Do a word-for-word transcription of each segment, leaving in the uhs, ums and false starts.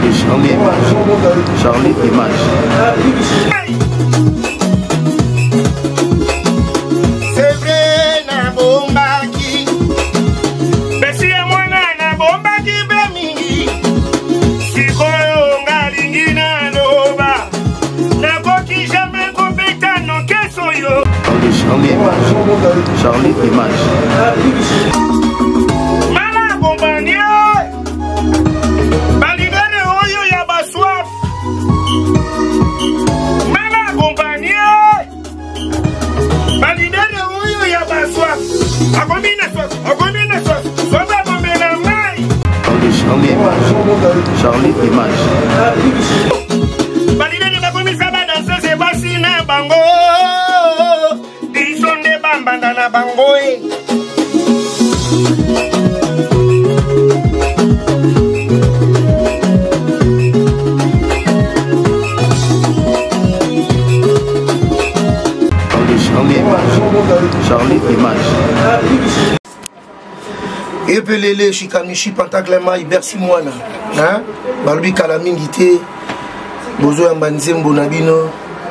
Charlie Image. Charlie Image. C'est vrai na bombaki. Besi ya mwana na bombaki bemingi. Sikoyo ngalingi na loba. Nakoki jamais kopeta no keso yo. Charlie Image. Charlie Image. Mala compagnie. Balidere oyo ya baswaf. Mala compagnie. Balidere oyo ya baswaf. Akomina swaf, akomina swaf. Soba bomela mai. Charlie Image. Charlie Image. Balidere bakomisa ba danser se basi na bango. Isonde bambanda na bango e. Charlie Image. Epelele Shikamishi Pentaklema Ibersi Mwana. Hein? Balbi Kalamingite. Bozo Yambanzembo Nabino.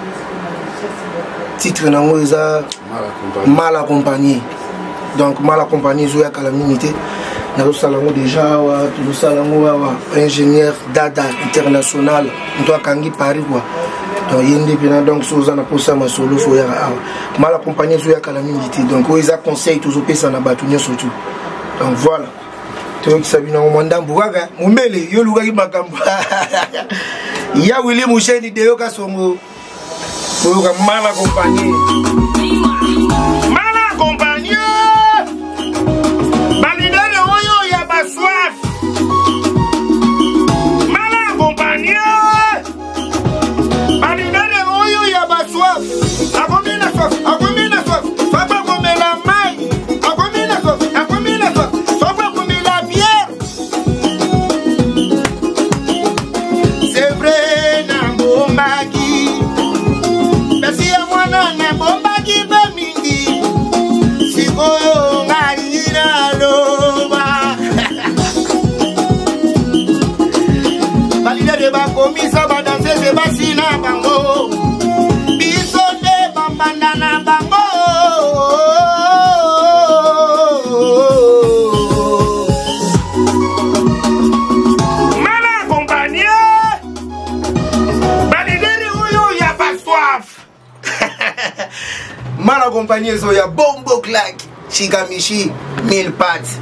Titre nango eza mal accompagné. Donc mal accompagné Zoya Kalamingite. Nous salons déjà nous salons ingénieur Dada international. Nous doit Kangi Paris quoi. Donc il y a indépendant donc sur na posa ma solo faut ya mal accompagné Zoya Kalamingite. Donc ils a conseil toujours pesa na batunyo surtout. Donc voilà. Tu vois que ça vient au mandam bugaga mumele yo luga makambo. Ya Willy Moucheni de yoka songo. Pour mal accompagné. Mal accompagné. Balidere oyo ya baswaf. Mal accompagné. Balidere oyo ya baswaf. Akomina swaf, akomina swaf. Soba komela mai. Akomina swaf, akomina swaf. Soba komela bière. C'est vrai na bombaki. Besi ya mwana na bombaki bemingi. Sikoyo ngali na loba. Balidere bakomisa ba danser se basi na bango. Biso de bambanda na bango. Mala compagnie. Balidere oyo ya baswaf. Mal accompagné Zoya Bombo Clack Shikamishi mille pattes.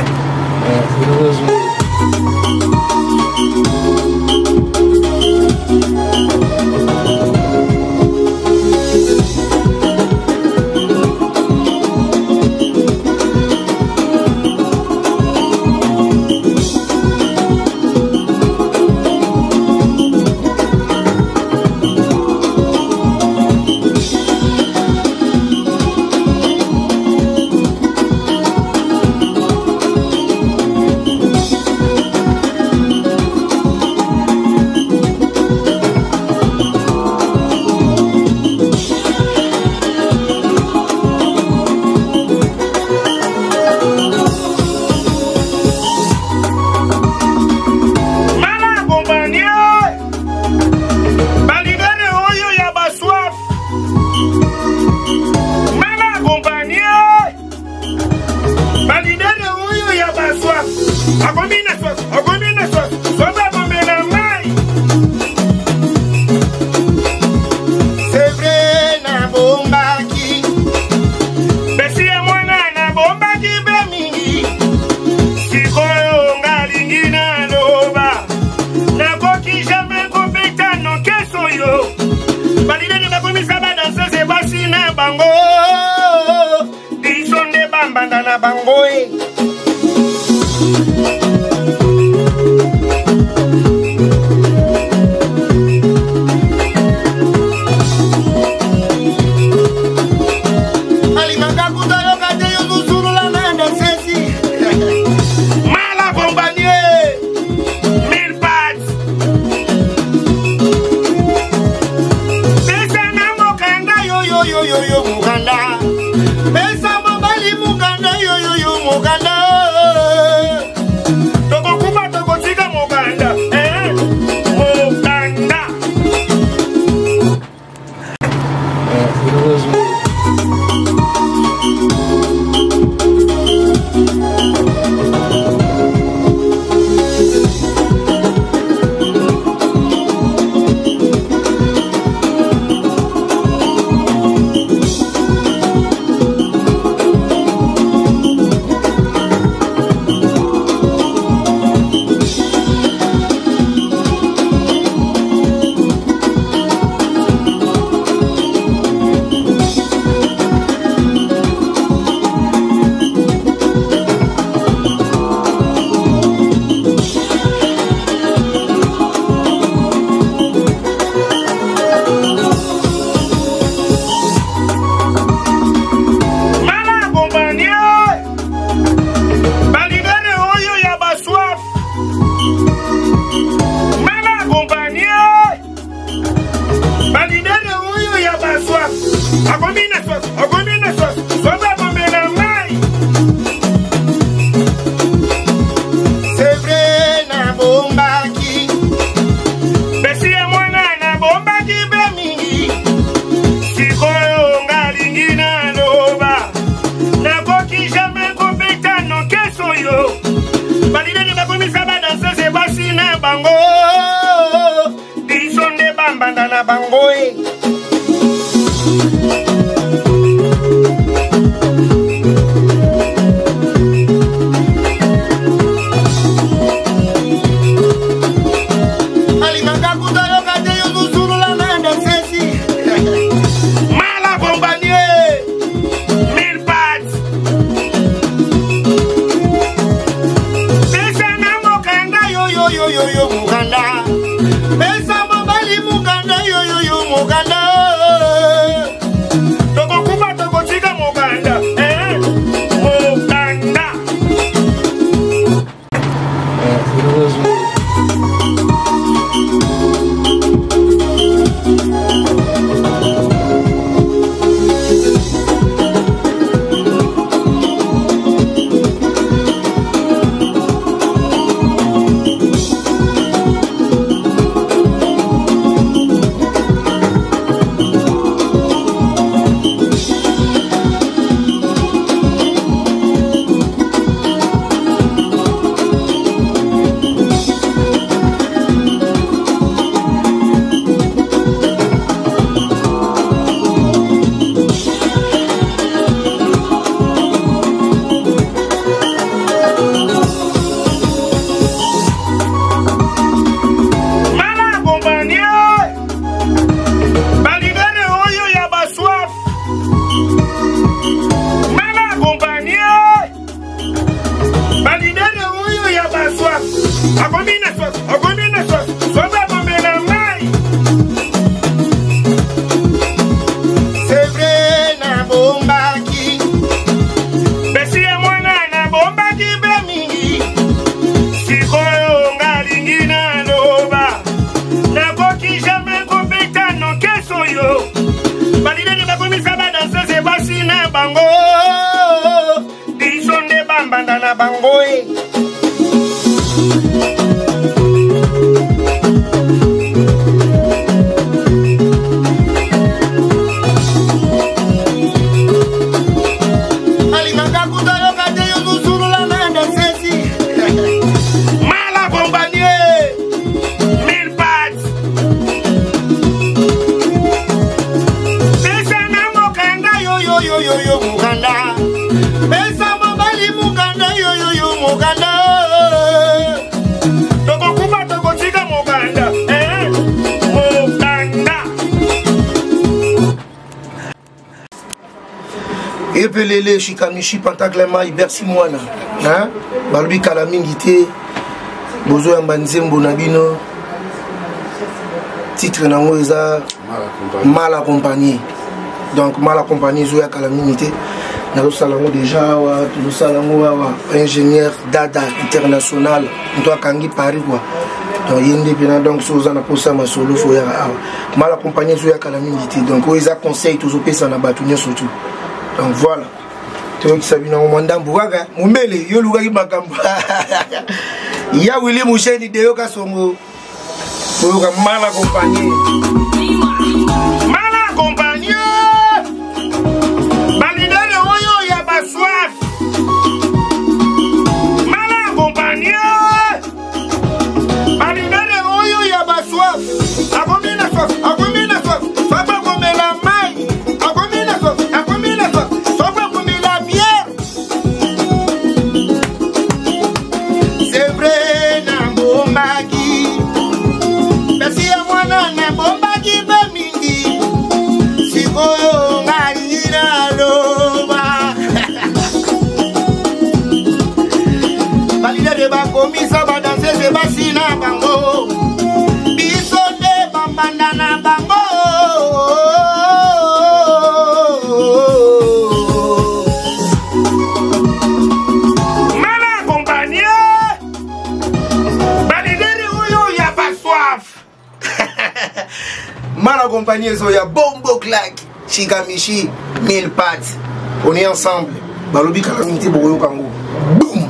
Bangoe. Yo yo yo Muganda, Besa Mabali Muganda yo yo yo na bangoe. Epelele Shikamishi Pentaklema Ibersi Mwana hein Balbi Kalamingite Bozo ya Mbanzembo Nabino titre nango eza mal accompagné donc mal accompagné Zoya Kalamingite Nalo Salango déjà wa tout Salango wa ingénieur Dada international Nto Kangi Paris quoi donc yende pena donc soza na posa masolo fo ya mal accompagné Zoya Kalamingite donc oza conseil toujours pesa na batunya surtout. Donc voilà. Tu vois que ça vient au mandambo waga. Mumbele yo luga ki makambo. Ya Willy Moucheni de yo ka songo. Pour mal accompagné. Mal accompagné. Balidane oyo ya baswaf. Mal accompagné. Balidane oyo ya baswaf. Akomina sof, akomina sof. Papa komela mai. Akomina sof. Komisa ba danser se basi na bango biso de bambanda na bango mal accompagné balidere oyo ya baswaf mal accompagné zo ya bombo claque Shikamishi mille pattes on est ensemble balobi Kalamingite boyo kango boum.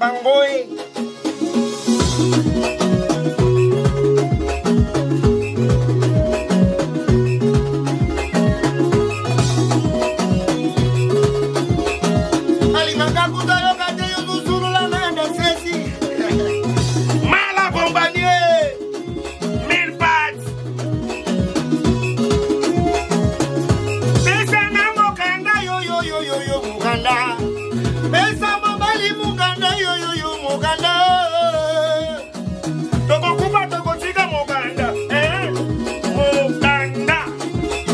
bangoe. Alimanga kutayo kate yo nusuru la nanda sesi. Mala compagnie. Mille pattes. Pesa na mokanda yo yo yo yo yo mokanda. Pesa mobali mokanda yo yo yo mokanda. Toko kupa toko tika mokanda. Eh? Mokanda.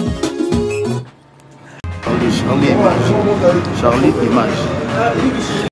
Charlie, Charlie Image. Charlie Image.